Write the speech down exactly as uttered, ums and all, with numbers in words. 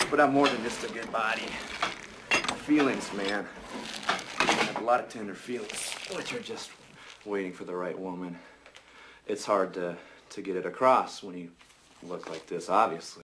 But I'm more than just a good body. Feelings, man. I have a lot of tender feelings, which are just waiting for the right woman. It's hard to, to get it across when you look like this, obviously.